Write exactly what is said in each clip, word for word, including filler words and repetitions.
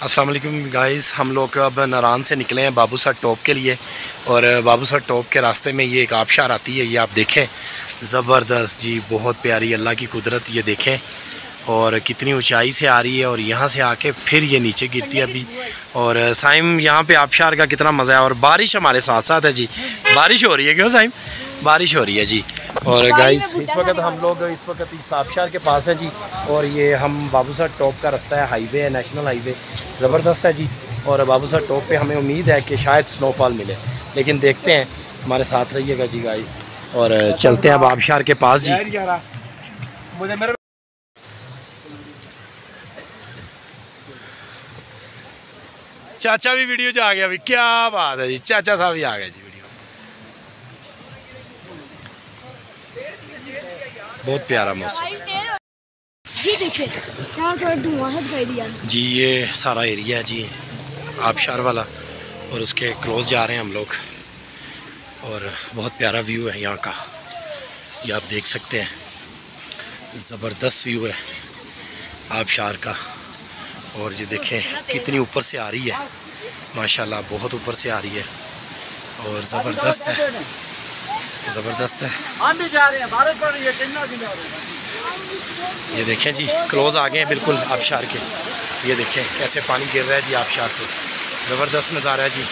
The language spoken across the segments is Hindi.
अस्सलाम वालेकुम गाइस, हम लोग अब नारान से निकले हैं बाबूसर टॉप के लिए। और बाबूसर टॉप के रास्ते में ये एक आबशार आती है, ये आप देखें, ज़बरदस्त जी, बहुत प्यारी अल्लाह की कुदरत। ये देखें और कितनी ऊंचाई से आ रही है और यहाँ से आके फिर ये नीचे गिरती है अभी। और साइम यहाँ पे आबशार का कितना मज़ा है। और बारिश हमारे साथ साथ है जी, बारिश हो रही है। क्यों साइम? बारिश हो रही है जी। और गाइस इस वक्त हम लोग इस वक्त इस आबशार के पास हैं जी। और ये हम बाबूसर टॉप का रास्ता है, हाईवे है, नेशनल हाईवे, ज़बरदस्त है जी। और बाबूसर टॉप पे हमें उम्मीद है कि शायद स्नोफॉल मिले, लेकिन देखते हैं, हमारे साथ रहिएगा जी गाइस। और चलते हैं अब आबशार के पास जी। चाचा भी वीडियो जा गया अभी, क्या बात है जी, चाचा साहब भी आ गए जी वीडियो। बहुत प्यारा मौसम जी। ये सारा एरिया है जी आबशार वाला, और उसके क्लोज जा रहे हैं हम लोग। और बहुत प्यारा व्यू है यहाँ का, ये आप देख सकते हैं, ज़बरदस्त व्यू है आबशार का। और ये देखें कितनी ऊपर से आ रही है, माशाल्लाह बहुत ऊपर से आ रही है और ज़बरदस्त है, ज़बरदस्त है। हम भी जा रहे हैं, बारिश पड़ रही है। ये देखें जी, क्लोज आ गए हैं बिल्कुल आबशार के। ये देखें कैसे पानी गिर रहा है जी आबशार से, ज़बरदस्त नज़ारा है जी।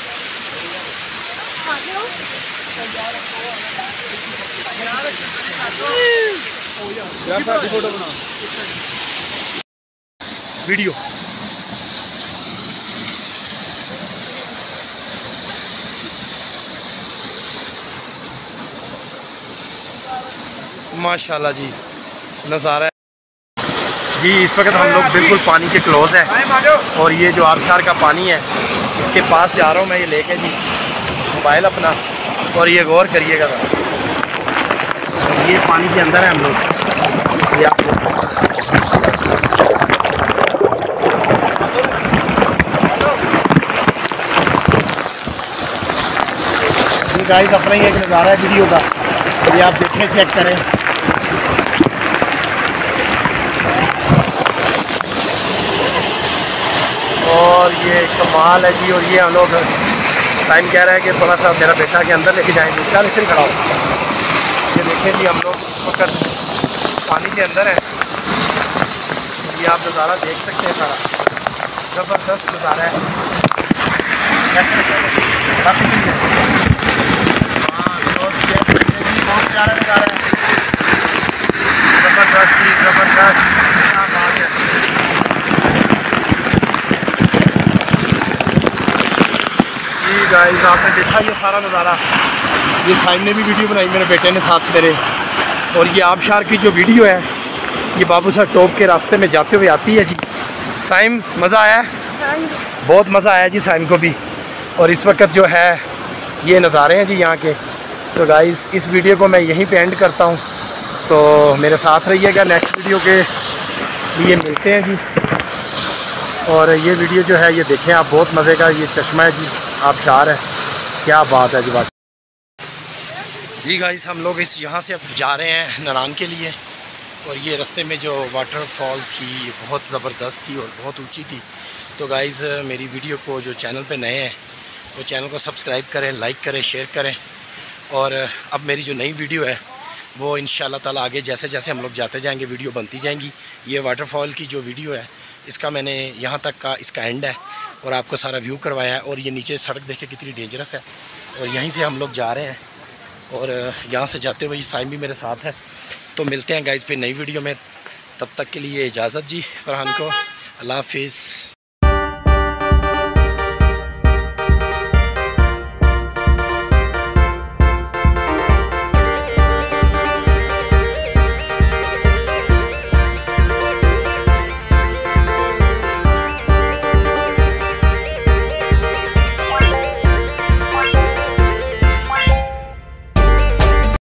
वीडियो माशाल्लाह जी, नज़ारा जी। इस वक्त हम लोग बिल्कुल पानी के क्लोज है, और ये जो आबशार का पानी है इसके पास जा रहा हूँ मैं, ये लेके जी मोबाइल अपना। और ये गौर करिएगा, ये पानी के अंदर है हम लोग। ये आप गाइस अपना ही एक नज़ारा है वीडियो का, ये आप देखें, चेक करें। और ये कमाल है जी। और ये हम लोग, साइम कह रहा है कि थोड़ा सा मेरा बेटा के अंदर लेके जाएंगे, चल फिर खड़ा हो। ये देखें जी, हम लोग वक्त पानी के अंदर है, ये आप नज़ारा देख सकते हैं, सारा ज़बरदस्त नज़ारा है। बहुत प्यारा नज़ारा है, ज़बरदस्त जी, ज़बरदस्त, क्या बात है। जी गाइस आपने देखा ये सारा नज़ारा, ये साइम ने भी वीडियो बनाई मेरे बेटे ने साथ मेरे। और ये आबशार की जो वीडियो है, ये बाबूसर टॉप के रास्ते में जाते हुए आती है जी। साइम मज़ा आया? बहुत मज़ा आया जी साइम को भी। और इस वक्त जो है ये नज़ारे हैं जी यहाँ के। तो गाइस इस वीडियो को मैं यहीं पे एंड करता हूँ, तो मेरे साथ रहिएगा, नेक्स्ट वीडियो के लिए मिलते हैं जी। और ये वीडियो जो है ये देखें आप, बहुत मज़े का ये चश्मा है जी, आबशार है, क्या बात है जी बात जी। गाइस हम लोग इस यहाँ से अब जा रहे हैं नारान के लिए। और ये रास्ते में जो वाटरफॉल थी बहुत ज़बरदस्त थी और बहुत ऊंची थी। तो गाइस मेरी वीडियो को जो चैनल पे नए हैं वो चैनल को सब्सक्राइब करें, लाइक करें, शेयर करें। और अब मेरी जो नई वीडियो है वो इंशाल्लाह ताला आगे जैसे जैसे हम लोग जाते जाएंगे वीडियो बनती जाएंगी। ये वाटरफॉल की जो वीडियो है इसका मैंने यहाँ तक का इसका एंड है, और आपको सारा व्यू करवाया है। और ये नीचे सड़क देखे कितनी डेंजरस है, और यहीं से हम लोग जा रहे हैं। और यहाँ से जाते हुए साइम भी मेरे साथ है। तो मिलते हैं गाइस फिर नई वीडियो में, तब तक के लिए इजाज़त जी फरहान को, अल्लाह हाफिज़।